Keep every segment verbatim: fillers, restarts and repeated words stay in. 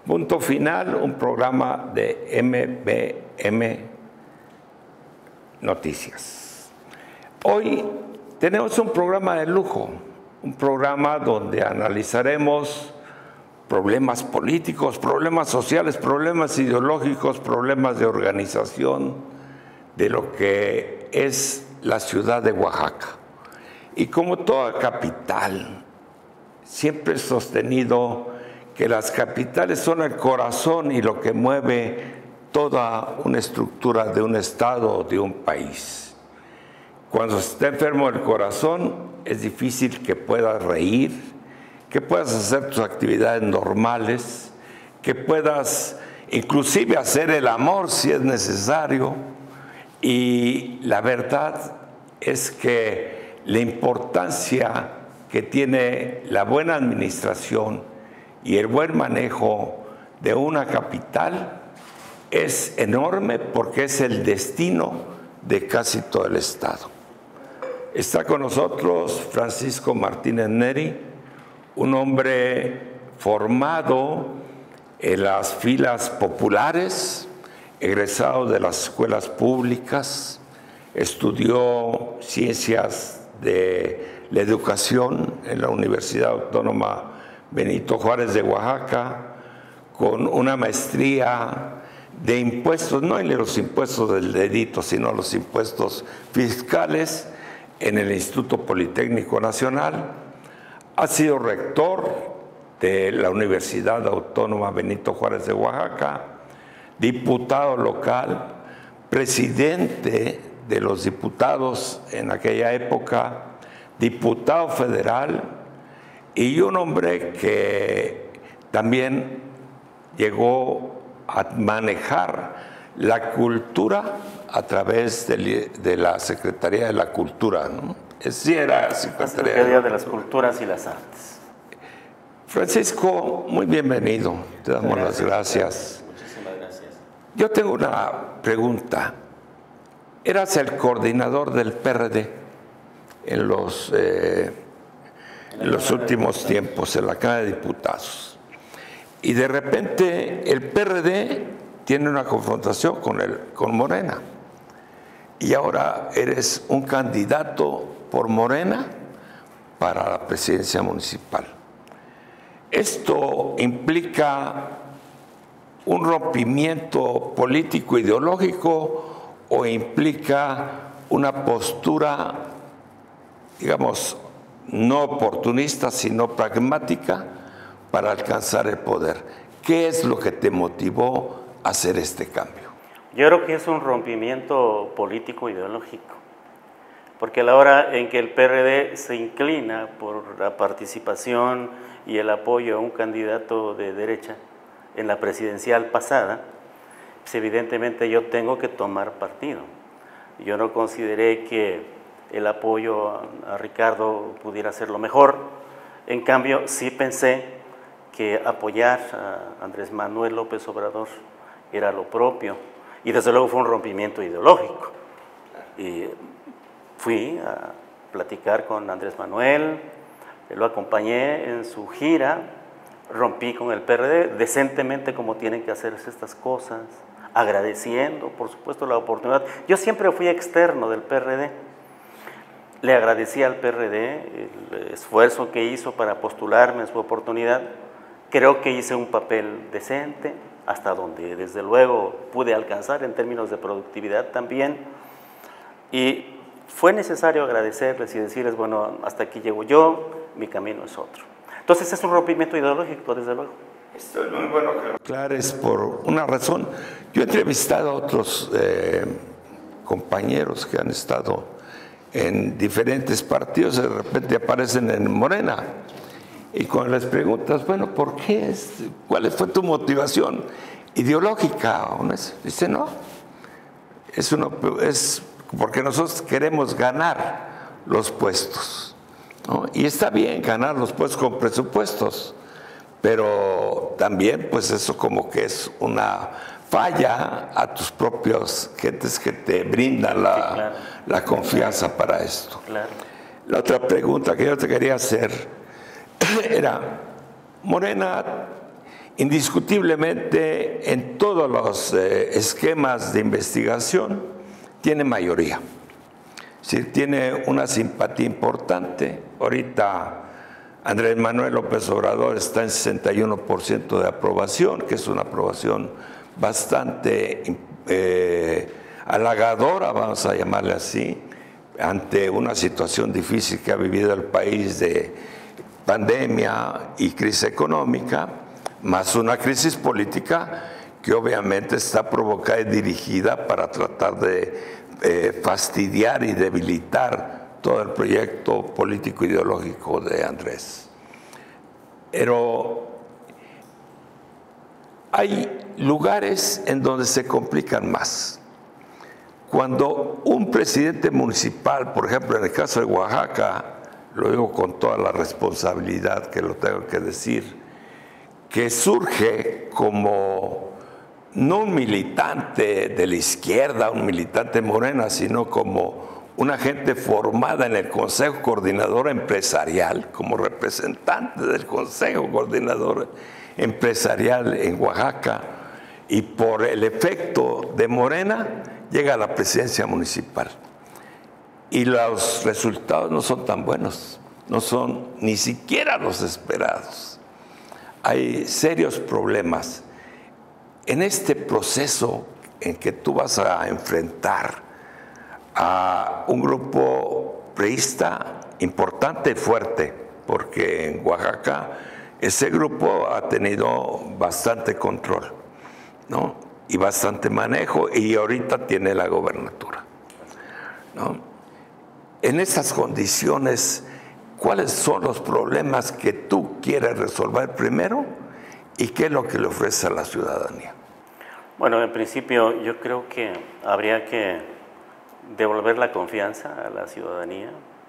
Punto Final, un programa de M B M Noticias. Hoy tenemos un programa de lujo, un programa donde analizaremos problemas políticos, problemas sociales, problemas ideológicos, problemas de organización de lo que es la ciudad de Oaxaca. Y como toda capital, siempre he sostenido que las capitales son el corazón y lo que mueve toda una estructura de un estado o de un país. Cuando está enfermo el corazón, es difícil que puedas reír, que puedas hacer tus actividades normales, que puedas inclusive hacer el amor si es necesario. Y la verdad es que la importancia que tiene la buena administración y el buen manejo de una capital es enorme porque es el destino de casi todo el estado. Está con nosotros Francisco Martínez Neri, un hombre formado en las filas populares, egresado de las escuelas públicas, estudió ciencias de la educación en la Universidad Autónoma Benito Juárez de Oaxaca, con una maestría de impuestos, no en los impuestos del delito, sino los impuestos fiscales en el Instituto Politécnico Nacional. Ha sido rector de la Universidad Autónoma Benito Juárez de Oaxaca, diputado local, presidente de los diputados en aquella época, diputado federal, y un hombre que también llegó a manejar la cultura a través de, de la Secretaría de la Cultura, ¿no? Sí, era Secretaría, Secretaría de las Culturas y las Artes. Francisco, muy bienvenido, te damos gracias, las gracias. Muchísimas gracias. Yo tengo una pregunta. Eras el coordinador del P R D en los... Eh, en los últimos tiempos en la Cámara de Diputados. Y de repente el P R D tiene una confrontación con, el, con Morena. Y ahora eres un candidato por Morena para la presidencia municipal. ¿Esto implica un rompimiento político ideológico o implica una postura, digamos, no oportunista, sino pragmática para alcanzar el poder? ¿Qué es lo que te motivó a hacer este cambio? Yo creo que es un rompimiento político ideológico, porque a la hora en que el P R D se inclina por la participación y el apoyo a un candidato de derecha en la presidencial pasada, pues evidentemente yo tengo que tomar partido. Yo no consideré que el apoyo a, a Ricardo pudiera ser lo mejor. En cambio, sí pensé que apoyar a Andrés Manuel López Obrador era lo propio. Y desde luego fue un rompimiento ideológico. Y fui a platicar con Andrés Manuel, lo acompañé en su gira, rompí con el P R D decentemente como tienen que hacerse estas cosas, agradeciendo, por supuesto, la oportunidad. Yo siempre fui externo del P R D. Le agradecí al P R D el esfuerzo que hizo para postularme en su oportunidad. Creo que hice un papel decente, hasta donde desde luego pude alcanzar en términos de productividad también. Y fue necesario agradecerles y decirles, bueno, hasta aquí llego yo, mi camino es otro. Entonces es un rompimiento ideológico, desde luego. Esto es muy bueno que lo aclares por una razón. Yo he entrevistado a otros eh, compañeros que han estado en diferentes partidos, de repente aparecen en Morena. Y cuando les preguntas, bueno, ¿por qué? Es, ¿cuál fue tu motivación ideológica? Dice, no, es, uno, es porque nosotros queremos ganar los puestos, ¿no? Y está bien ganar los puestos con presupuestos, pero también pues eso como que es una falla a tus propios gentes que te brindan la, sí, claro, la confianza para esto. Claro. La otra pregunta que yo te quería hacer era, Morena Indiscutiblemente, en todos los eh, esquemas de investigación, tiene mayoría. Es decir, tiene una simpatía importante. Ahorita Andrés Manuel López Obrador está en sesenta y uno por ciento de aprobación, que es una aprobación bastante eh, halagadora, vamos a llamarle así, ante una situación difícil que ha vivido el país de pandemia y crisis económica, más una crisis política que obviamente está provocada y dirigida para tratar de eh, fastidiar y debilitar todo el proyecto político ideológico de Andrés. Pero hay lugares en donde se complican más. Cuando un presidente municipal, por ejemplo en el caso de Oaxaca, lo digo con toda la responsabilidad que lo tengo que decir, que surge como no un militante de la izquierda, un militante morena, sino como una gente formada en el Consejo Coordinador Empresarial, como representante del Consejo Coordinador Empresarial en Oaxaca, y por el efecto de Morena llega a la presidencia municipal. Y los resultados no son tan buenos, no son ni siquiera los esperados. Hay serios problemas. En este proceso en que tú vas a enfrentar a un grupo priista importante y fuerte, porque en Oaxaca ese grupo ha tenido bastante control, ¿no? Y bastante manejo, y ahorita tiene la gobernatura, ¿no? En estas condiciones, ¿cuáles son los problemas que tú quieres resolver primero y qué es lo que le ofrece a la ciudadanía? Bueno, en principio yo creo que habría que devolver la confianza a la ciudadanía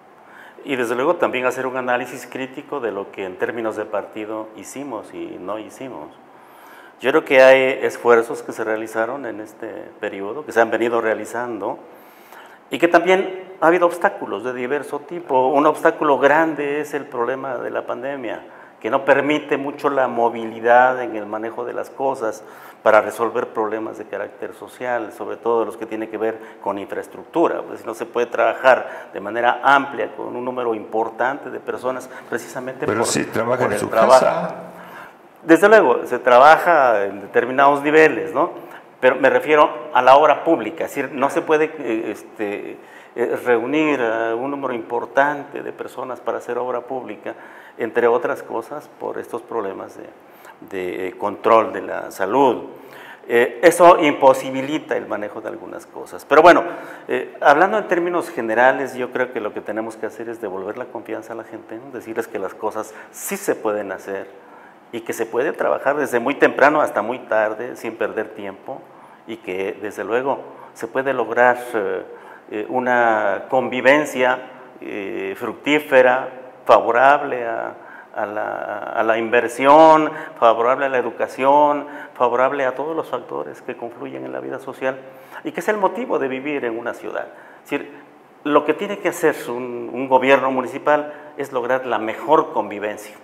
y desde luego también hacer un análisis crítico de lo que en términos de partido hicimos y no hicimos. Yo creo que hay esfuerzos que se realizaron en este periodo, que se han venido realizando, y que también ha habido obstáculos de diverso tipo. Un obstáculo grande es el problema de la pandemia, que no permite mucho la movilidad en el manejo de las cosas para resolver problemas de carácter social, sobre todo los que tienen que ver con infraestructura. Pues no se puede trabajar de manera amplia con un número importante de personas precisamente Pero por, sí, trabaja por en el su trabajo. casa. Desde luego, se trabaja en determinados niveles, ¿no? Pero me refiero a la obra pública, es decir, no se puede este, reunir a un número importante de personas para hacer obra pública, entre otras cosas por estos problemas de, de control de la salud. Eh, eso imposibilita el manejo de algunas cosas. Pero bueno, eh, hablando en términos generales, yo creo que lo que tenemos que hacer es devolver la confianza a la gente, ¿no? Decirles que las cosas sí se pueden hacer y que se puede trabajar desde muy temprano hasta muy tarde sin perder tiempo, y que desde luego se puede lograr eh, una convivencia eh, fructífera, favorable a, a, la, a la inversión, favorable a la educación, favorable a todos los factores que confluyen en la vida social y que es el motivo de vivir en una ciudad. Es decir, lo que tiene que hacer un, un gobierno municipal es lograr la mejor convivencia,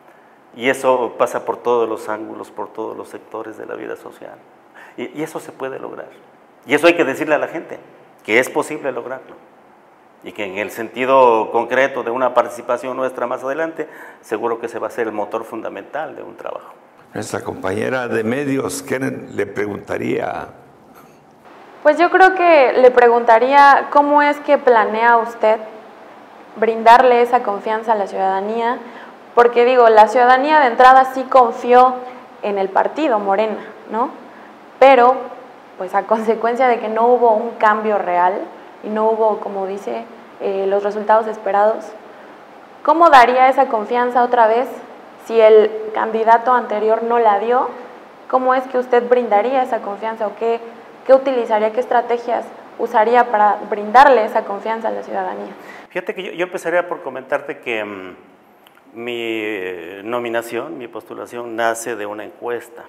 y eso pasa por todos los ángulos, por todos los sectores de la vida social. Y, y eso se puede lograr. Y eso hay que decirle a la gente, que es posible lograrlo. Y que en el sentido concreto de una participación nuestra más adelante, seguro que se va a ser el motor fundamental de un trabajo. Nuestra compañera de medios, ¿qué le preguntaría? Pues yo creo que le preguntaría cómo es que planea usted brindarle esa confianza a la ciudadanía, porque digo, la ciudadanía de entrada sí confió en el partido Morena, ¿no? Pero, pues a consecuencia de que no hubo un cambio real y no hubo, como dice, eh, los resultados esperados, ¿cómo daría esa confianza otra vez si el candidato anterior no la dio? ¿Cómo es que usted brindaría esa confianza o qué, qué utilizaría, qué estrategias usaría para brindarle esa confianza a la ciudadanía? Fíjate que yo, yo empezaría por comentarte que mmm, mi nominación, mi postulación nace de una encuesta.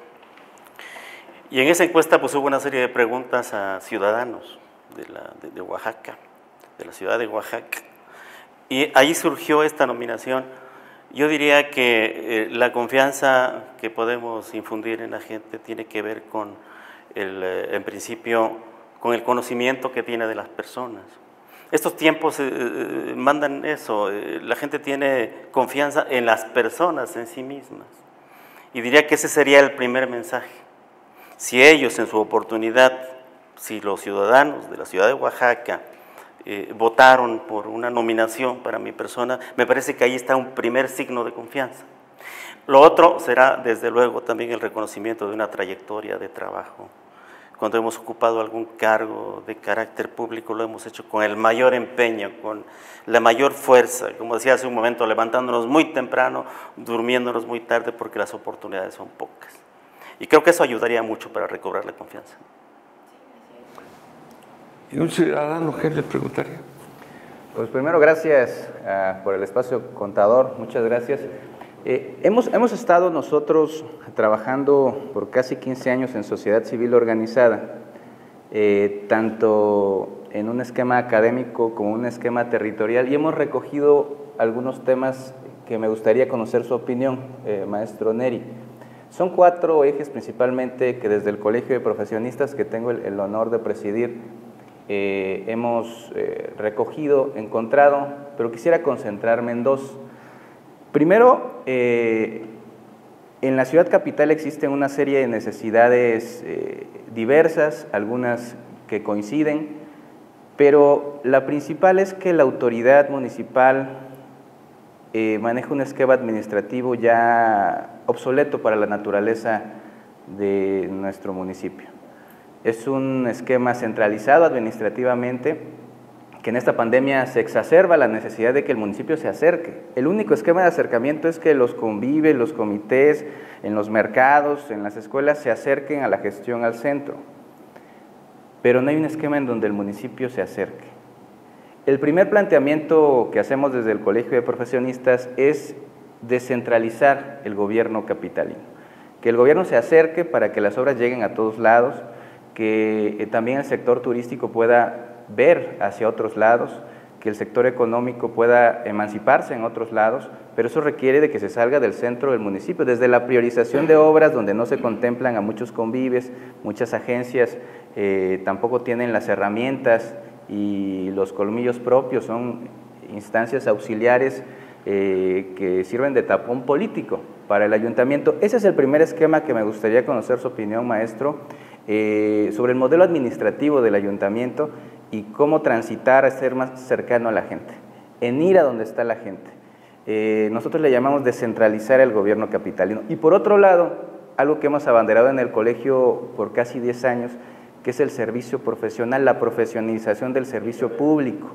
Y en esa encuesta pues hubo una serie de preguntas a ciudadanos de, la, de, de Oaxaca, de la ciudad de Oaxaca. Y ahí surgió esta nominación Yo diría que eh, la confianza que podemos infundir en la gente tiene que ver con, el, eh, en principio, con el conocimiento que tiene de las personas. Estos tiempos eh, mandan eso, eh, la gente tiene confianza en las personas en sí mismas. Y diría que ese sería el primer mensaje. Si ellos en su oportunidad, si los ciudadanos de la ciudad de Oaxaca eh, votaron por una nominación para mi persona, me parece que ahí está un primer signo de confianza. Lo otro será, desde luego, también el reconocimiento de una trayectoria de trabajo. Cuando hemos ocupado algún cargo de carácter público, lo hemos hecho con el mayor empeño, con la mayor fuerza, como decía hace un momento, levantándonos muy temprano, durmiéndonos muy tarde, porque las oportunidades son pocas. Y creo que eso ayudaría mucho para recobrar la confianza. ¿Y un ciudadano qué le preguntaría? Pues primero, gracias uh, por el espacio, contador, muchas gracias. Eh, hemos, hemos estado nosotros trabajando por casi quince años en sociedad civil organizada, eh, tanto en un esquema académico como un esquema territorial, y hemos recogido algunos temas que me gustaría conocer su opinión, eh, maestro Neri. Son cuatro ejes principalmente que desde el Colegio de Profesionistas, que tengo el, el honor de presidir, eh, hemos eh, recogido, encontrado, pero quisiera concentrarme en dos. Primero, eh, en la ciudad capital existen una serie de necesidades eh, diversas, algunas que coinciden, pero la principal es que la autoridad municipal eh, maneja un esquema administrativo ya obsoleto para la naturaleza de nuestro municipio. Es un esquema centralizado administrativamente, que en esta pandemia se exacerba la necesidad de que el municipio se acerque. El único esquema de acercamiento es que los convives, los comités, en los mercados, en las escuelas, se acerquen a la gestión al centro. Pero no hay un esquema en donde el municipio se acerque. El primer planteamiento que hacemos desde el Colegio de Profesionistas es descentralizar el gobierno capitalino. Que el gobierno se acerque para que las obras lleguen a todos lados, que eh, también el sector turístico pueda ver hacia otros lados, que el sector económico pueda emanciparse en otros lados, pero eso requiere de que se salga del centro del municipio, desde la priorización de obras donde no se contemplan a muchos convives, muchas agencias eh, tampoco tienen las herramientas y los colmillos propios, son instancias auxiliares eh, que sirven de tapón político para el ayuntamiento. Ese es el primer esquema que me gustaría conocer su opinión, maestro, eh, sobre el modelo administrativo del ayuntamiento y cómo transitar a ser más cercano a la gente, en ir a donde está la gente. Eh, nosotros le llamamos descentralizar el gobierno capitalino. Y por otro lado, algo que hemos abanderado en el colegio por casi diez años, que es el servicio profesional, la profesionalización del servicio público.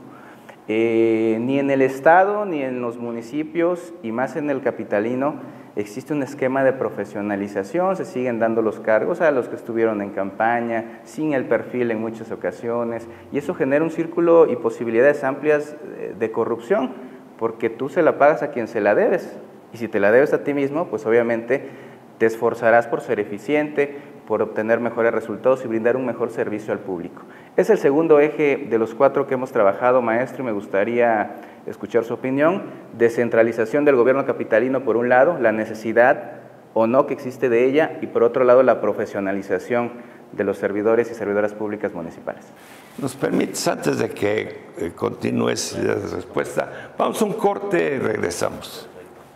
Eh, ni en el Estado, ni en los municipios, y más en el capitalino, existe un esquema de profesionalización, se siguen dando los cargos a los que estuvieron en campaña, sin el perfil en muchas ocasiones, y eso genera un círculo y posibilidades amplias de corrupción, porque tú se la pagas a quien se la debes, y si te la debes a ti mismo, pues obviamente te esforzarás por ser eficiente, por obtener mejores resultados y brindar un mejor servicio al público. Es el segundo eje de los cuatro que hemos trabajado, maestro, y me gustaría escuchar su opinión. Descentralización del gobierno capitalino, por un lado, la necesidad o no que existe de ella, y por otro lado, la profesionalización de los servidores y servidoras públicas municipales. ¿Nos permites, antes de que eh, continúes la respuesta, vamos a un corte y regresamos?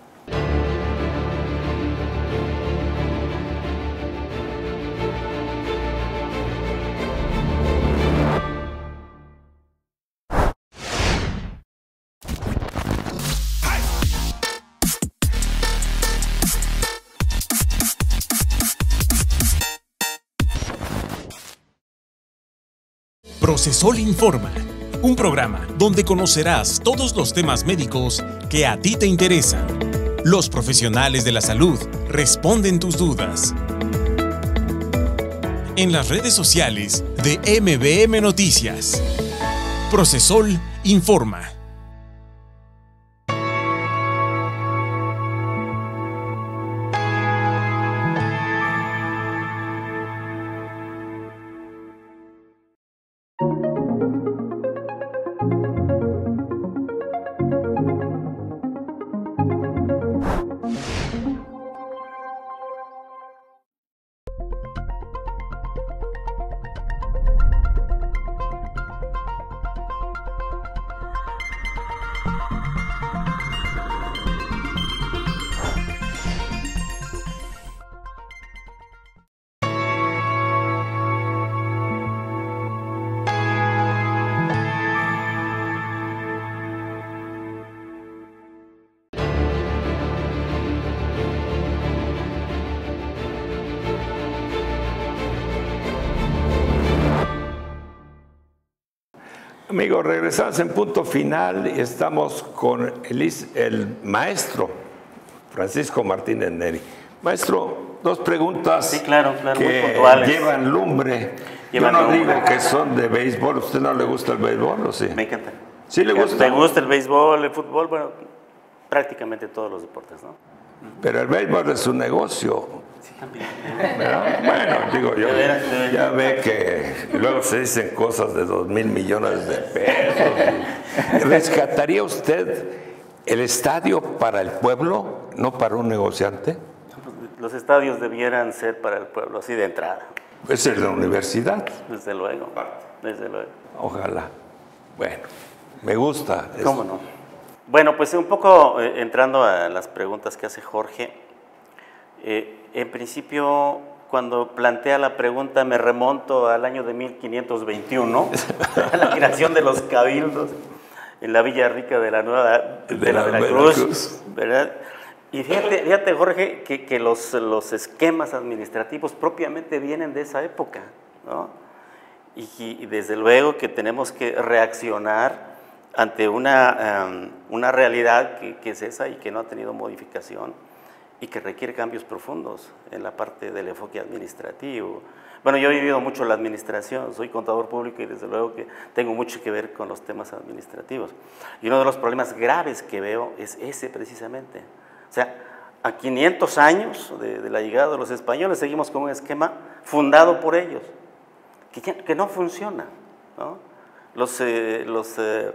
Procesol Informa, un programa donde conocerás todos los temas médicos que a ti te interesan. Los profesionales de la salud responden tus dudas. En las redes sociales de M B M Noticias. Procesol Informa. Amigos, regresamos en Punto Final y estamos con el, el maestro Francisco Martínez Neri. Maestro, dos preguntas sí, claro, claro, que muy puntuales. llevan lumbre. Llevan Yo no lumbre. digo que son de béisbol. ¿Usted no le gusta el béisbol o sí? Me encanta. ¿Sí le gusta? Me gusta el béisbol, el fútbol, bueno, prácticamente todos los deportes, ¿no? Pero el béisbol es un negocio. Sí, también. ¿Verdad? Bueno, digo yo, De veras, de veras. ya ve que luego se dicen cosas de dos mil millones de pesos. ¿Rescataría usted el estadio para el pueblo, no para un negociante? Los estadios debieran ser para el pueblo, así de entrada. Es en la universidad. Desde luego, desde luego. Ojalá. Bueno, me gusta. ¿Cómo no? Bueno, pues un poco eh, entrando a las preguntas que hace Jorge, eh, en principio cuando plantea la pregunta me remonto al año de mil quinientos veintiuno, a la creación de los cabildos en la Villa Rica de la Nueva de, de la, la Veracruz, Veracruz, ¿verdad? Y fíjate, fíjate Jorge, que, que los, los esquemas administrativos propiamente vienen de esa época, ¿no? Y, y desde luego que tenemos que reaccionar ante una, um, una realidad que, que es esa y que no ha tenido modificación y que requiere cambios profundos en la parte del enfoque administrativo. Bueno, yo he vivido mucho la administración, soy contador público y desde luego que tengo mucho que ver con los temas administrativos. Y uno de los problemas graves que veo es ese precisamente. O sea, a quinientos años de, de la llegada de los españoles seguimos con un esquema fundado por ellos, que, que no funciona, ¿no? Los, eh, los, eh,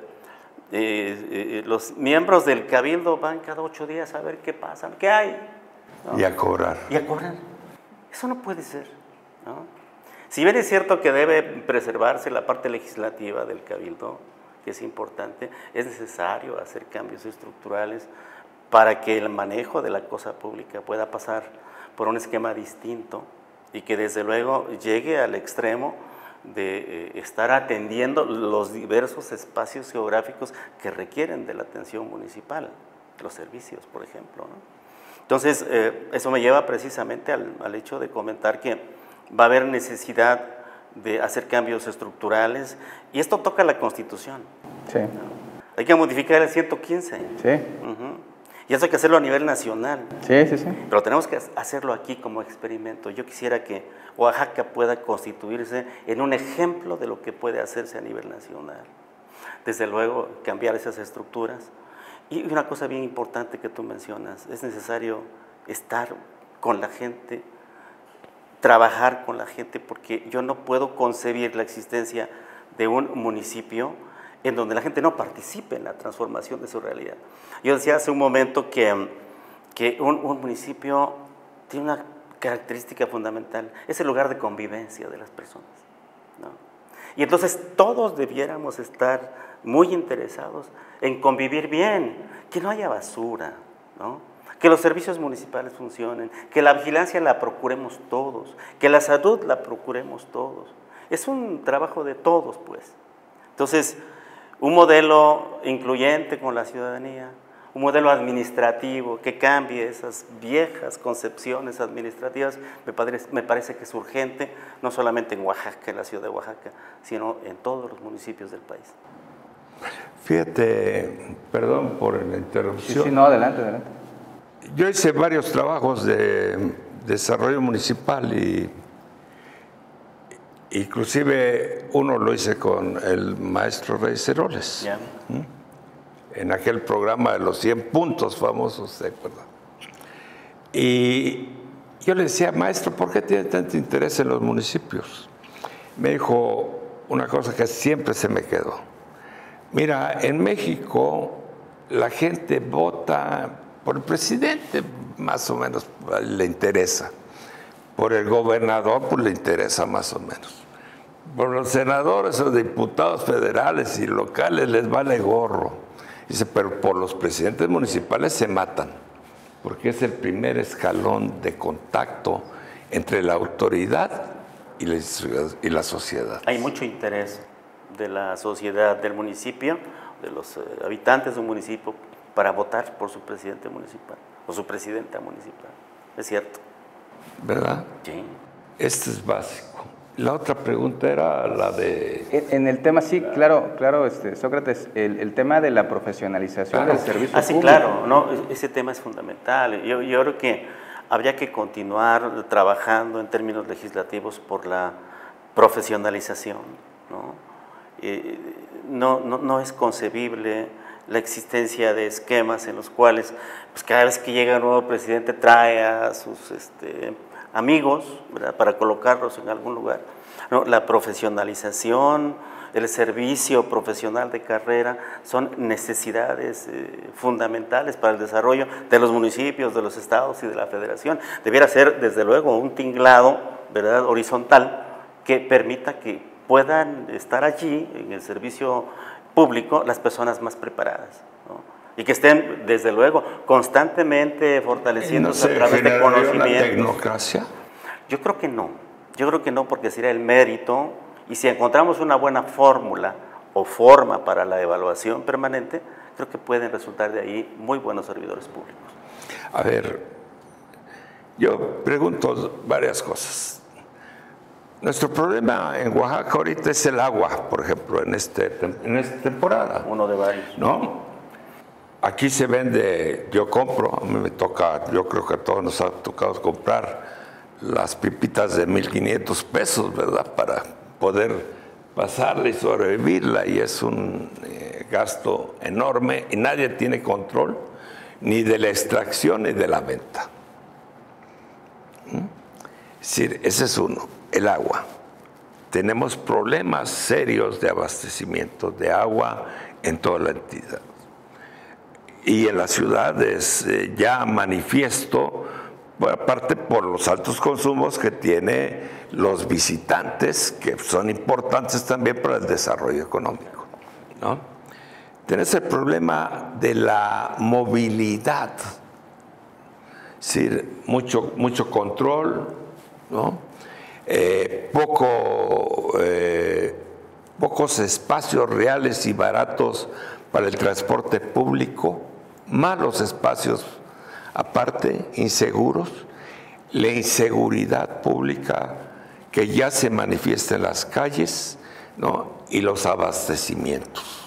eh, eh, los miembros del cabildo van cada ocho días a ver qué pasa, qué hay, ¿no? Y a cobrar. Y a cobrar. Eso no puede ser, ¿no? Si bien es cierto que debe preservarse la parte legislativa del cabildo, que es importante, es necesario hacer cambios estructurales para que el manejo de la cosa pública pueda pasar por un esquema distinto y que desde luego llegue al extremo de eh, estar atendiendo los diversos espacios geográficos que requieren de la atención municipal, los servicios, por ejemplo, ¿no? Entonces, eh, eso me lleva precisamente al, al hecho de comentar que va a haber necesidad de hacer cambios estructurales y esto toca la Constitución. Sí. ¿No? Hay que modificar el ciento quince. Sí. Uh-huh. Y eso hay que hacerlo a nivel nacional. Sí, sí, sí. Pero tenemos que hacerlo aquí como experimento. Yo quisiera que Oaxaca pueda constituirse en un ejemplo de lo que puede hacerse a nivel nacional. Desde luego, cambiar esas estructuras. Y una cosa bien importante que tú mencionas, es necesario estar con la gente, trabajar con la gente, porque yo no puedo concebir la existencia de un municipio en donde la gente no participe en la transformación de su realidad. Yo decía hace un momento que, que un, un municipio tiene una característica fundamental, es el lugar de convivencia de las personas, ¿no? Y entonces todos debiéramos estar muy interesados en convivir bien, que no haya basura, ¿no? Que los servicios municipales funcionen, que la vigilancia la procuremos todos, que la salud la procuremos todos. Es un trabajo de todos, pues. Entonces, un modelo incluyente con la ciudadanía, un modelo administrativo que cambie esas viejas concepciones administrativas, me parece, me parece que es urgente, no solamente en Oaxaca, en la ciudad de Oaxaca, sino en todos los municipios del país. Fíjate, perdón por la interrupción. Sí, sí, no, adelante, adelante. Yo hice varios trabajos de desarrollo municipal y inclusive uno lo hice con el maestro Rey Ceroles. Yeah. ¿Mm? En aquel programa de los cien puntos famosos, ¿se acuerda? Y yo le decía, maestro, ¿por qué tiene tanto interés en los municipios? Me dijo una cosa que siempre se me quedó. Mira, en México la gente vota por el presidente, más o menos le interesa. Por el gobernador, pues le interesa más o menos. Por los senadores o diputados federales y locales les vale gorro. Dice, pero por los presidentes municipales se matan, porque es el primer escalón de contacto entre la autoridad y la, y la sociedad. Hay mucho interés de la sociedad del municipio, de los eh, habitantes de un municipio, para votar por su presidente municipal o su presidenta municipal. Es cierto. ¿Verdad? Sí. Esto es básico. La otra pregunta era la de... En, en el tema, sí, claro, claro, este, Sócrates, el, el tema de la profesionalización Claro. del servicio Ah, sí, público. claro, no, ese tema es fundamental. Yo, yo creo que habría que continuar trabajando en términos legislativos por la profesionalización, ¿no? Eh, no, no, no es concebible la existencia de esquemas en los cuales pues cada vez que llega un nuevo presidente trae a sus este, amigos, ¿verdad?, para colocarlos en algún lugar. No, la profesionalización, el servicio profesional de carrera son necesidades eh, fundamentales para el desarrollo de los municipios, de los estados y de la federación. Debiera ser, desde luego, un tinglado, ¿verdad?, horizontal que permita que puedan estar allí en el servicio público las personas más preparadas, ¿no? Y que estén, desde luego, constantemente fortaleciéndose ¿No a través de una conocimientos. tecnocracia? Yo creo que no, yo creo que no, porque sería el mérito, y si encontramos una buena fórmula o forma para la evaluación permanente, creo que pueden resultar de ahí muy buenos servidores públicos. A ver, yo pregunto varias cosas. Nuestro problema en Oaxaca ahorita es el agua, por ejemplo, en, este, en esta temporada, Uno de varios. ¿no? Aquí se vende, yo compro, a mí me toca, yo creo que a todos nos ha tocado comprar las pipitas de mil quinientos pesos, ¿verdad? Para poder pasarla y sobrevivirla, y es un eh, gasto enorme y nadie tiene control ni de la extracción ni de la venta. ¿Mm? Es decir, ese es uno, el agua. Tenemos problemas serios de abastecimiento de agua en toda la entidad. Y en las ciudades eh, ya manifiesto, aparte por los altos consumos que tiene los visitantes, que son importantes también para el desarrollo económico, ¿no? Tienes el problema de la movilidad, es decir, mucho, mucho control, ¿no? Eh, poco, eh, pocos espacios reales y baratos para el transporte público, malos espacios aparte, inseguros, la inseguridad pública que ya se manifiesta en las calles, ¿no?, y los abastecimientos.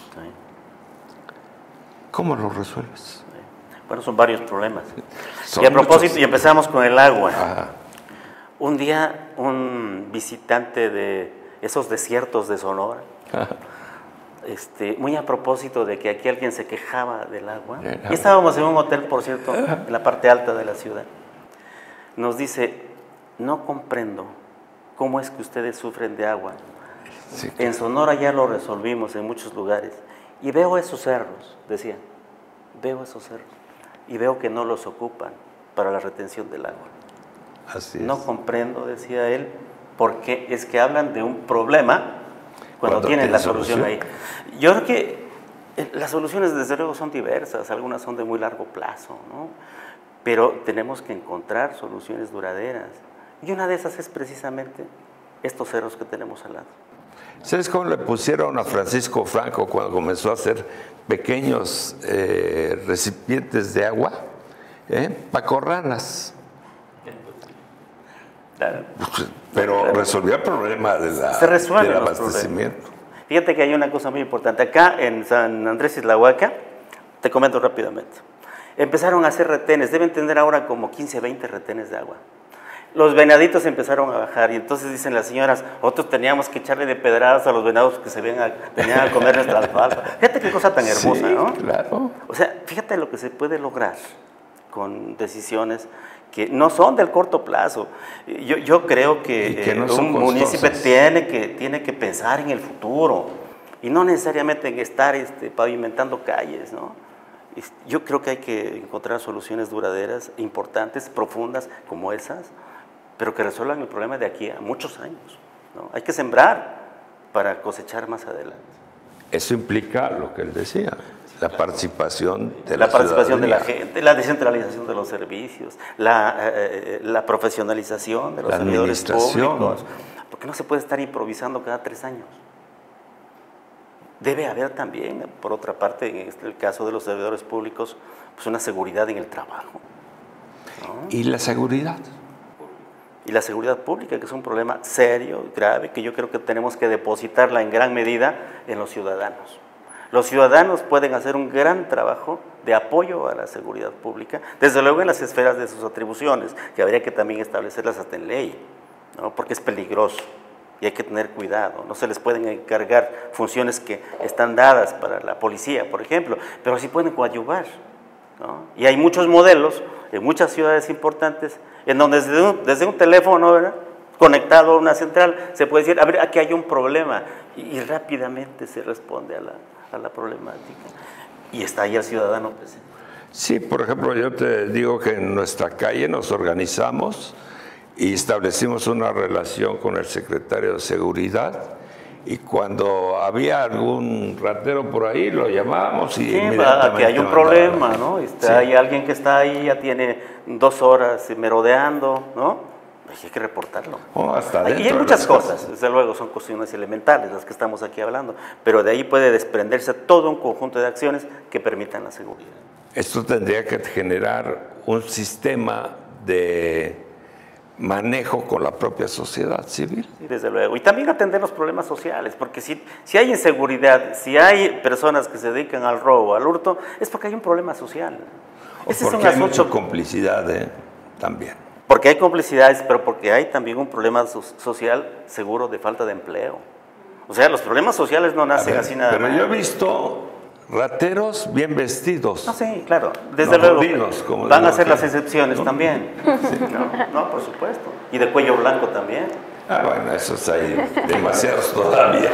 ¿Cómo lo resuelves? Bueno, son varios problemas. Son y a propósito, muchos. y empezamos con el agua. Ajá. Un día, un visitante de esos desiertos de Sonora, este, muy a propósito de que aquí alguien se quejaba del agua, y estábamos en un hotel, por cierto, en la parte alta de la ciudad, nos dice: no comprendo cómo es que ustedes sufren de agua. Sí. En Sonora ya lo resolvimos en muchos lugares, y veo esos cerros, decía, veo esos cerros, y veo que no los ocupan para la retención del agua. Así es. No comprendo, decía él, porque es que hablan de un problema cuando, Cuando tienen tiene la solución, solución. ahí. Yo creo que las soluciones, desde luego, son diversas, algunas son de muy largo plazo, ¿no? Pero tenemos que encontrar soluciones duraderas. Y una de esas es precisamente estos cerros que tenemos al lado. ¿Sabes cómo le pusieron a Francisco Franco cuando comenzó a hacer pequeños eh, recipientes de agua? ¿Eh? Pacorranas. Claro. Pero resolvió el problema de la, Se resuelven del los abastecimiento. Fíjate que hay una cosa muy importante. Acá en San Andrés Islahuaca, te comento rápidamente, empezaron a hacer retenes, deben tener ahora como quince, veinte retenes de agua. Los venaditos empezaron a bajar y entonces dicen las señoras, nosotros teníamos que echarle de pedradas a los venados que se venían a, venían a comer nuestra alfalfa. Fíjate qué cosa tan hermosa, Sí, ¿no? claro. O sea, fíjate lo que se puede lograr con decisiones que no son del corto plazo. Yo, yo creo que, Y que no eh, son un municipio costosas. tiene que, tiene que pensar en el futuro y no necesariamente en estar este, pavimentando calles, ¿no? Yo creo que hay que encontrar soluciones duraderas, importantes, profundas como esas, pero que resuelvan el problema de aquí a muchos años, ¿no? Hay que sembrar para cosechar más adelante. Eso implica lo que él decía, la participación de la, La participación de la ciudadanía. gente, la descentralización de los servicios, la, eh, la profesionalización de los La servidores administración. públicos, porque no se puede estar improvisando cada tres años. Debe haber también, por otra parte, en este, el caso de los servidores públicos, pues una seguridad en el trabajo, ¿no? Y la seguridad. y la seguridad pública, que es un problema serio, grave, que yo creo que tenemos que depositarla en gran medida en los ciudadanos. Los ciudadanos pueden hacer un gran trabajo de apoyo a la seguridad pública, desde luego en las esferas de sus atribuciones, que habría que también establecerlas hasta en ley, ¿no? Porque es peligroso y hay que tener cuidado. No se les pueden encargar funciones que están dadas para la policía, por ejemplo, pero sí pueden coadyuvar, ¿no? Y hay muchos modelos en muchas ciudades importantes en donde desde un, desde un teléfono, ¿verdad?, conectado a una central, se puede decir, a ver, aquí hay un problema, y, y rápidamente se responde a la, a la problemática. Y está ahí el ciudadano presente. Sí, por ejemplo, yo te digo que en nuestra calle nos organizamos y establecimos una relación con el secretario de Seguridad, y cuando había algún ratero por ahí lo llamábamos y sí, inmediatamente que hay un mandaba. problema, ¿no? Está, sí. Hay alguien que está ahí, ya tiene dos horas merodeando, ¿no? Hay que reportarlo. Oh, hasta y hay muchas cosas, cosas, desde luego son cuestiones elementales las que estamos aquí hablando, pero de ahí puede desprenderse todo un conjunto de acciones que permitan la seguridad. Esto tendría que generar un sistema de manejo con la propia sociedad civil. Sí, desde luego. Y también atender los problemas sociales, porque si, si hay inseguridad, si hay personas que se dedican al robo, al hurto, es porque hay un problema social. O Ese porque es un hay asunto, mucha complicidad, ¿eh? También. Porque hay complicidades, pero porque hay también un problema so social seguro de falta de empleo. O sea, los problemas sociales no nacen ver, así nada pero más. Pero yo he visto rateros bien vestidos. No, sí, claro, desde no, luego. Jodidos, como van a ser las excepciones no, también. Sí. No, no, por supuesto. Y de cuello blanco también. Ah, bueno, esos hay demasiados todavía.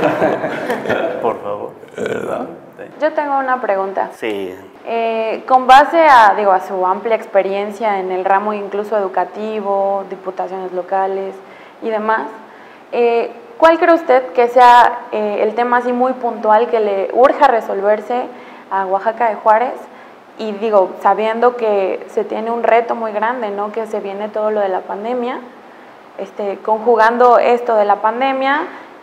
Por favor. ¿Verdad? Yo tengo una pregunta. Sí. Eh, con base a, digo, a su amplia experiencia en el ramo incluso educativo, diputaciones locales y demás, eh, ¿cuál cree usted que sea eh, el tema así muy puntual que le urja resolverse a Oaxaca de Juárez? Y digo, sabiendo que se tiene un reto muy grande, ¿no?, que se viene todo lo de la pandemia, este, conjugando esto de la pandemia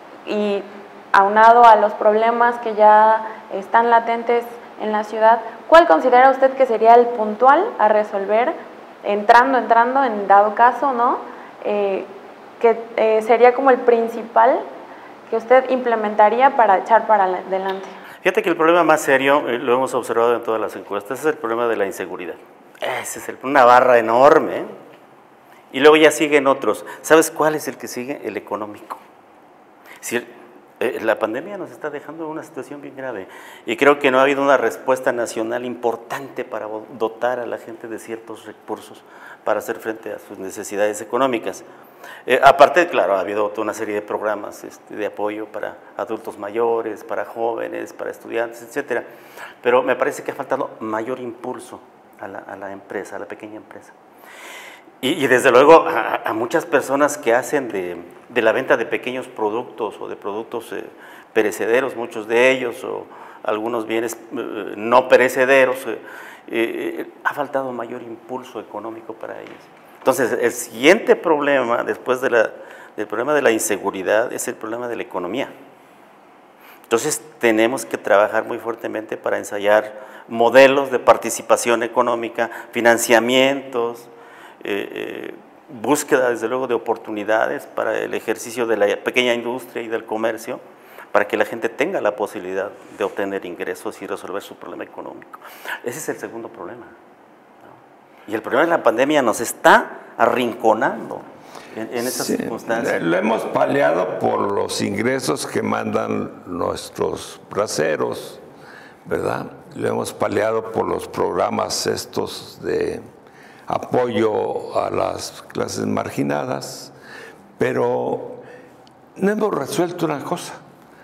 y aunado a los problemas que ya están latentes en la ciudad, ¿cuál considera usted que sería el puntual a resolver, entrando, entrando, en dado caso, ¿no?, eh, que eh, sería como el principal que usted implementaría para echar para adelante? Fíjate que el problema más serio, eh, lo hemos observado en todas las encuestas, es el problema de la inseguridad. Ese es el, una barra enorme, ¿eh? Y luego ya siguen otros. ¿Sabes cuál es el que sigue? El económico. Si el, eh, la pandemia nos está dejando una situación bien grave y creo que no ha habido una respuesta nacional importante para dotar a la gente de ciertos recursos para hacer frente a sus necesidades económicas. Eh, aparte, claro, ha habido toda una serie de programas este, de apoyo para adultos mayores, para jóvenes, para estudiantes, etcétera. Pero me parece que ha faltado mayor impulso a la, a la empresa, a la pequeña empresa. Y, y desde luego a, a muchas personas que hacen de, de la venta de pequeños productos o de productos eh, perecederos, muchos de ellos, o algunos bienes eh, no perecederos, eh, eh, ha faltado mayor impulso económico para ellos. Entonces, el siguiente problema, después de la, del problema de la inseguridad, es el problema de la economía. Entonces, tenemos que trabajar muy fuertemente para ensayar modelos de participación económica, financiamientos, eh, eh, búsqueda, desde luego, de oportunidades para el ejercicio de la pequeña industria y del comercio, para que la gente tenga la posibilidad de obtener ingresos y resolver su problema económico. Ese es el segundo problema. Y el problema de la pandemia nos está arrinconando en, en esas sí, circunstancias. Lo hemos paliado por los ingresos que mandan nuestros braceros, ¿verdad? Lo hemos paliado por los programas estos de apoyo a las clases marginadas, pero no hemos resuelto una cosa.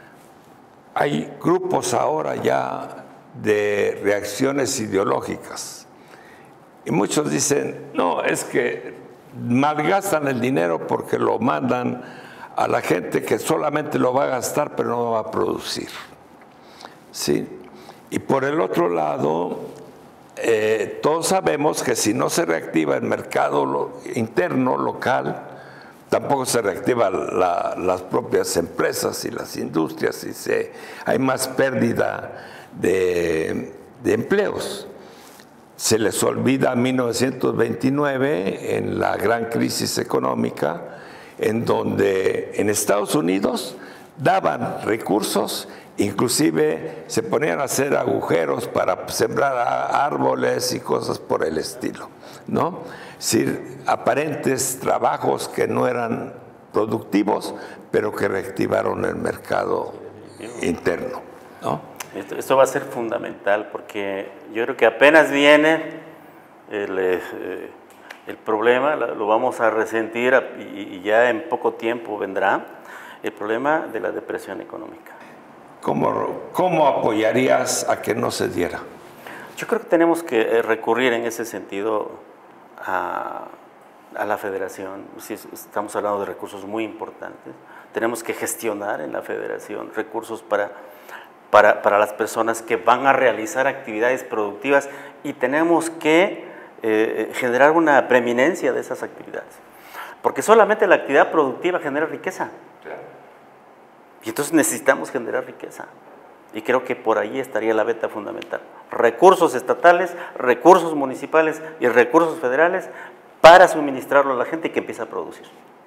Hay grupos ahora ya de reacciones ideológicas. Y muchos dicen, no, es que malgastan el dinero porque lo mandan a la gente que solamente lo va a gastar pero no va a producir. ¿Sí? Y por el otro lado, eh, todos sabemos que si no se reactiva el mercado lo, interno, local, tampoco se reactivan la, las propias empresas y las industrias y se, hay más pérdida de, de empleos. Se les olvida mil novecientos veintinueve, en la gran crisis económica, en donde en Estados Unidos daban recursos, inclusive se ponían a hacer agujeros para sembrar árboles y cosas por el estilo, ¿no? Es decir, aparentes trabajos que no eran productivos, pero que reactivaron el mercado interno, ¿no? Esto, esto va a ser fundamental porque yo creo que apenas viene el, eh, el problema, lo vamos a resentir y, y ya en poco tiempo vendrá el problema de la depresión económica. ¿Cómo, cómo apoyarías a que no se diera? Yo creo que tenemos que recurrir en ese sentido a, a la federación. Si estamos hablando de recursos muy importantes, tenemos que gestionar en la federación recursos para, para, para las personas que van a realizar actividades productivas y tenemos que eh, generar una preeminencia de esas actividades. Porque solamente la actividad productiva genera riqueza. Y entonces necesitamos generar riqueza. Y creo que por ahí estaría la beta fundamental. Recursos estatales, recursos municipales y recursos federales para suministrarlo a la gente y que empiece a producir.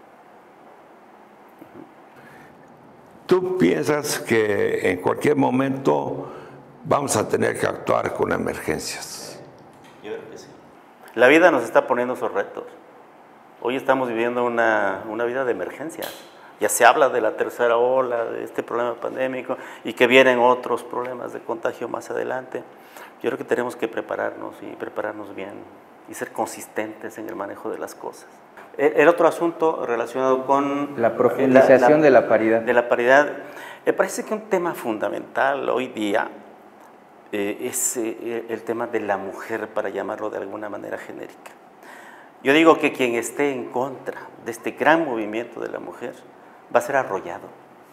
¿Tú piensas que en cualquier momento vamos a tener que actuar con emergencias? Yo creo que sí. La vida nos está poniendo esos retos. Hoy estamos viviendo una, una vida de emergencias. Ya se habla de la tercera ola, de este problema pandémico y que vienen otros problemas de contagio más adelante. Yo creo que tenemos que prepararnos y prepararnos bien y ser consistentes en el manejo de las cosas. El, el otro asunto relacionado con la profundización la, la, de la paridad. De la paridad, me parece que un tema fundamental hoy día eh, es eh, el tema de la mujer, para llamarlo de alguna manera genérica. Yo digo que quien esté en contra de este gran movimiento de la mujer va a ser arrollado.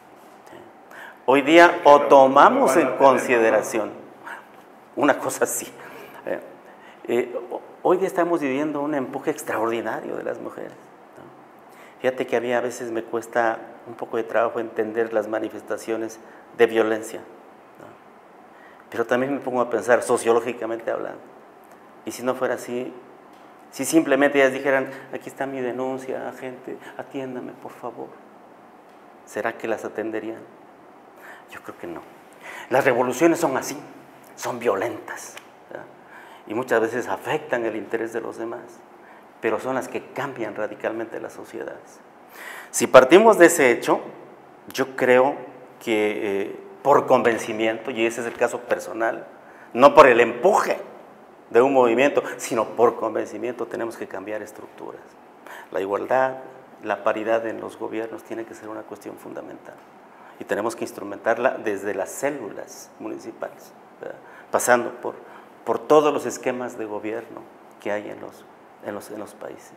Hoy día o tomamos en consideración una cosa así. Eh, eh, hoy día estamos viviendo un empuje extraordinario de las mujeres, ¿no? Fíjate que a mí a veces me cuesta un poco de trabajo entender las manifestaciones de violencia, ¿no? Pero también me pongo a pensar sociológicamente hablando. Y si no fuera así, si simplemente ellas dijeran, aquí está mi denuncia, gente, atiéndame por favor, ¿será que las atenderían? Yo creo que no. Las revoluciones son así, son violentas, ¿verdad? Y muchas veces afectan el interés de los demás, pero son las que cambian radicalmente las sociedades. Si partimos de ese hecho, yo creo que eh, por convencimiento, y ese es el caso personal, no por el empuje de un movimiento, sino por convencimiento tenemos que cambiar estructuras. La igualdad, la paridad en los gobiernos tiene que ser una cuestión fundamental y tenemos que instrumentarla desde las células municipales, ¿verdad? Pasando por, por todos los esquemas de gobierno que hay en los, en los, en los países.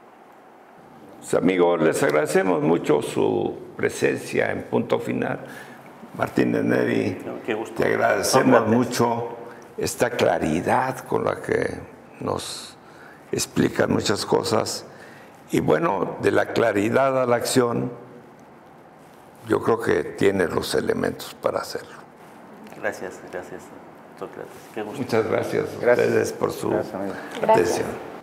Pues, amigos, les agradecemos mucho su presencia en Punto Final. Martínez Neri, no, qué gusto. Te agradecemos mucho esta claridad con la que nos explican muchas cosas. Y bueno, de la claridad a la acción, yo creo que tiene los elementos para hacerlo. Gracias, gracias, Sócrates. Qué gusto. Muchas gracias a gracias. ustedes por su gracias, atención.